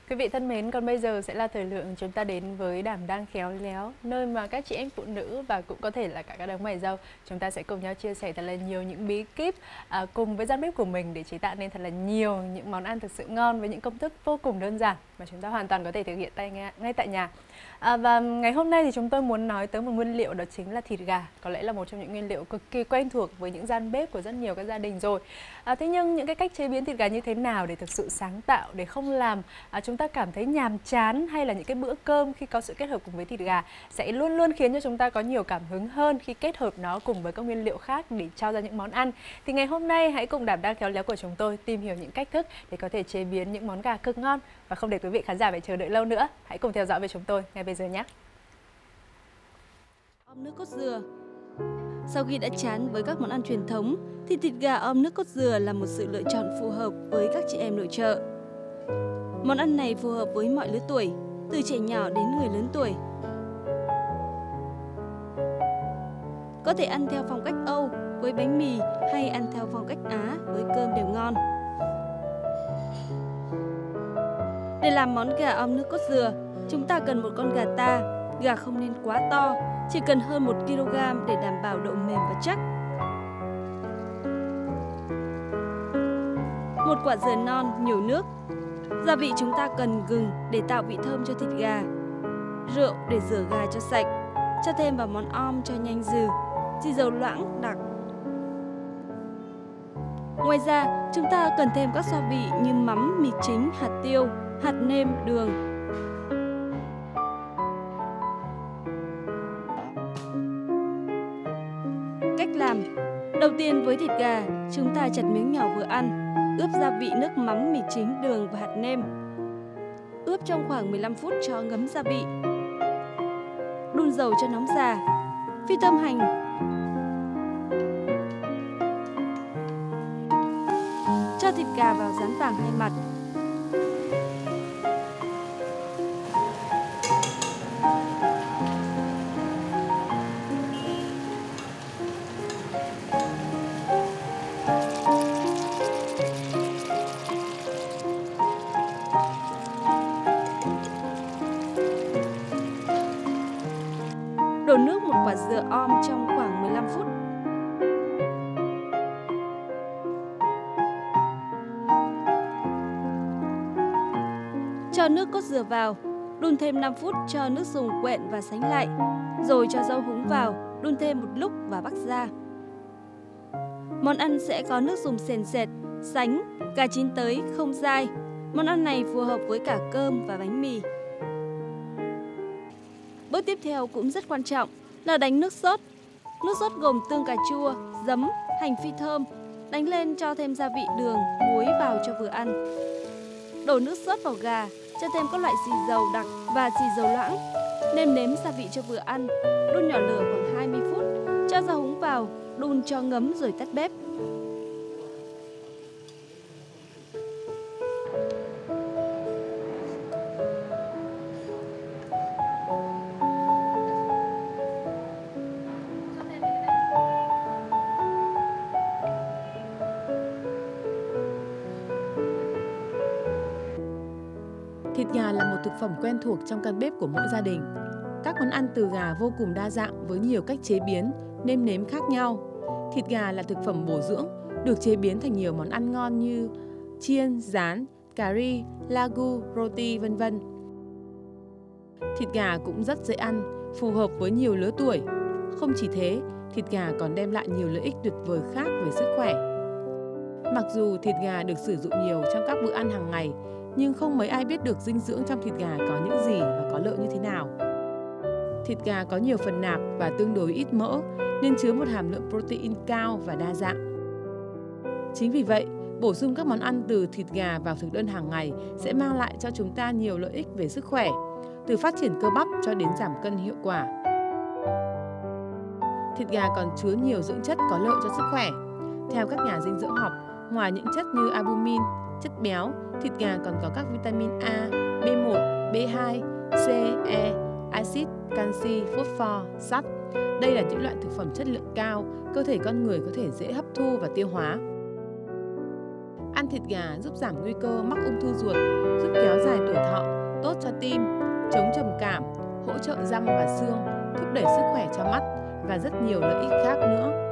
Quý vị thân mến, còn bây giờ sẽ là thời lượng chúng ta đến với Đảm đang khéo léo, nơi mà các chị em phụ nữ và cũng có thể là cả các đấng mày râu, chúng ta sẽ cùng nhau chia sẻ thật là nhiều những bí kíp cùng với gian bếp của mình để chế tạo nên thật là nhiều những món ăn thực sự ngon với những công thức vô cùng đơn giản mà chúng ta hoàn toàn có thể thực hiện ngay tại nhà. Và ngày hôm nay thì chúng tôi muốn nói tới một nguyên liệu, đó chính là thịt gà. Có lẽ là một trong những nguyên liệu cực kỳ quen thuộc với những gian bếp của rất nhiều các gia đình rồi. Thế nhưng những cái cách chế biến thịt gà như thế nào để thực sự sáng tạo, để không làm chúng ta cảm thấy nhàm chán, hay là những cái bữa cơm khi có sự kết hợp cùng với thịt gà sẽ luôn luôn khiến cho chúng ta có nhiều cảm hứng hơn khi kết hợp nó cùng với các nguyên liệu khác để cho ra những món ăn. Thì ngày hôm nay hãy cùng Đảm đang khéo léo của chúng tôi tìm hiểu những cách thức để có thể chế biến những món gà cực ngon. Và không để quý vị khán giả phải chờ đợi lâu nữa, hãy cùng theo dõi với chúng tôi ngay bây giờ nhé. Om nước cốt dừa. Sau khi đã chán với các món ăn truyền thống thì thịt gà om nước cốt dừa là một sự lựa chọn phù hợp với các chị em nội trợ. Món ăn này phù hợp với mọi lứa tuổi, từ trẻ nhỏ đến người lớn tuổi. Có thể ăn theo phong cách Âu với bánh mì hay ăn theo phong cách Á với cơm đều ngon. Để làm món gà om nước cốt dừa, chúng ta cần một con gà ta. Gà không nên quá to, chỉ cần hơn 1 kg để đảm bảo độ mềm và chắc. Một quả dừa non nhiều nước. Gia vị chúng ta cần gừng để tạo vị thơm cho thịt gà, rượu để rửa gà cho sạch, cho thêm vào món om cho nhanh dừ, xì dầu loãng đặc. Ngoài ra, chúng ta cần thêm các gia vị như mắm, mì chính, hạt tiêu, hạt nêm, đường. Cách làm: đầu tiên với thịt gà, chúng ta chặt miếng nhỏ vừa ăn, ướp gia vị nước mắm, mì chính, đường và hạt nêm. Ướp trong khoảng 15 phút cho ngấm gia vị. Đun dầu cho nóng già. Phi thơm hành. Cho thịt gà vào rán vàng hai mặt. Đổ nước một quả dừa om trong khoảng 15 phút. Cho nước cốt dừa vào, đun thêm 5 phút cho nước dùng quện và sánh lại, rồi cho rau húng vào, đun thêm một lúc và bắc ra. Món ăn sẽ có nước dùng sền sệt, sánh, cà chín tới, không dai. Món ăn này phù hợp với cả cơm và bánh mì. Bước tiếp theo cũng rất quan trọng là đánh nước sốt. Nước sốt gồm tương cà chua, giấm, hành phi thơm. Đánh lên cho thêm gia vị đường, muối vào cho vừa ăn. Đổ nước sốt vào gà, cho thêm các loại xì dầu đặc và xì dầu loãng. Nêm nếm gia vị cho vừa ăn. Đun nhỏ lửa khoảng 20 phút. Cho rau húng vào, đun cho ngấm rồi tắt bếp. Thịt gà là một thực phẩm quen thuộc trong căn bếp của mỗi gia đình. Các món ăn từ gà vô cùng đa dạng với nhiều cách chế biến, nêm nếm khác nhau. Thịt gà là thực phẩm bổ dưỡng, được chế biến thành nhiều món ăn ngon như chiên, rán, cà ri, lagu, roti, vân vân. Thịt gà cũng rất dễ ăn, phù hợp với nhiều lứa tuổi. Không chỉ thế, thịt gà còn đem lại nhiều lợi ích tuyệt vời khác về sức khỏe. Mặc dù thịt gà được sử dụng nhiều trong các bữa ăn hàng ngày, nhưng không mấy ai biết được dinh dưỡng trong thịt gà có những gì và có lợi như thế nào. Thịt gà có nhiều phần nạc và tương đối ít mỡ, nên chứa một hàm lượng protein cao và đa dạng. Chính vì vậy, bổ sung các món ăn từ thịt gà vào thực đơn hàng ngày sẽ mang lại cho chúng ta nhiều lợi ích về sức khỏe, từ phát triển cơ bắp cho đến giảm cân hiệu quả. Thịt gà còn chứa nhiều dưỡng chất có lợi cho sức khỏe. Theo các nhà dinh dưỡng học, ngoài những chất như albumin, chất béo, thịt gà còn có các vitamin A, B1, B2, C, E, axit, canxi, phosphor, sắt. Đây là những loại thực phẩm chất lượng cao, cơ thể con người có thể dễ hấp thu và tiêu hóa. Ăn thịt gà giúp giảm nguy cơ mắc ung thư ruột, giúp kéo dài tuổi thọ, tốt cho tim, chống trầm cảm, hỗ trợ răng và xương, thúc đẩy sức khỏe cho mắt và rất nhiều lợi ích khác nữa.